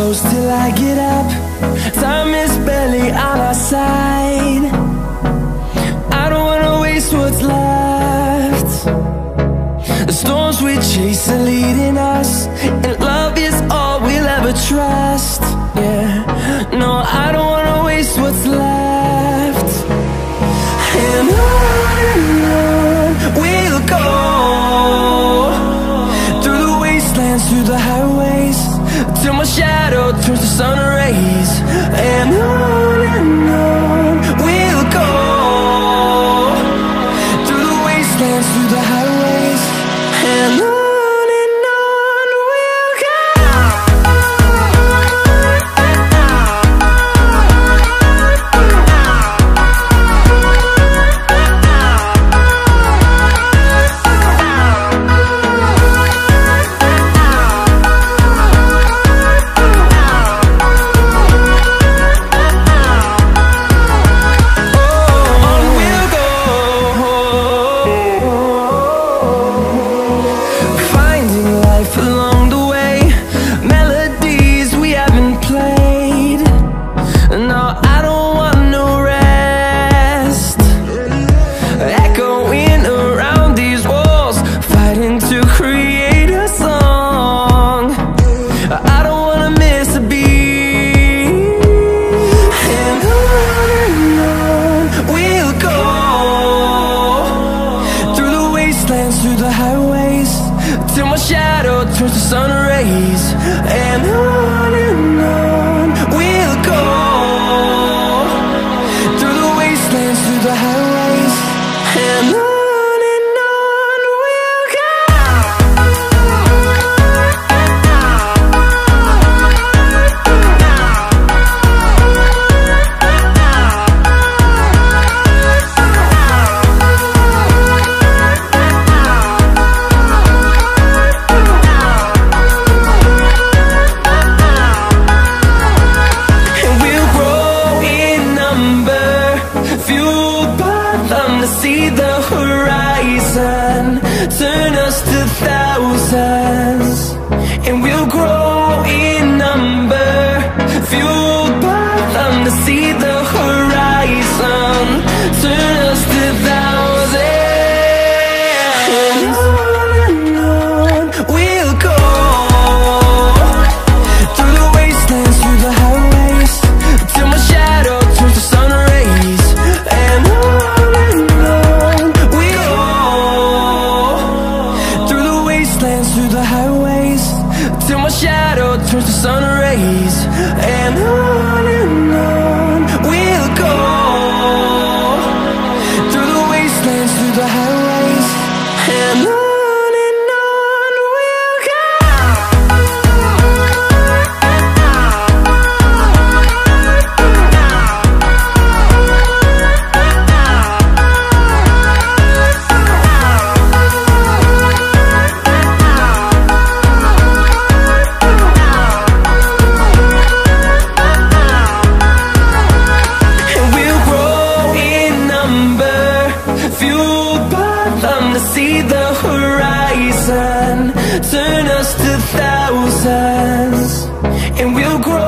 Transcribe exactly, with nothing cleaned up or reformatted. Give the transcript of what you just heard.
close till I get up. Time is barely on our side. I don't wanna waste what's left. The storms we chase are leading us, and love is all we'll ever trust. Yeah, no, I don't wanna waste what's left. And on and on we'll go, through the wastelands, through the highways, till my shadow turns to sun rays. And on and on we'll go, through the wastelands, through the highways, and on. Through the highways, till my shadow turns to sun rays. And on and on we'll go, through the wastelands, through the highways, and on. See the horizon turn us to thousands, and we'll grow in number, fueled by them. To see the horizon turn us to thousands, and on and on we'll go, through the wastelands, through the highways, till my shadow turns to sun rays. And on through the highways, till my shadow turns to sun rays. And on and on we'll go, through the wastelands, through the highways, and on. See the horizon turn us to thousands, and we'll grow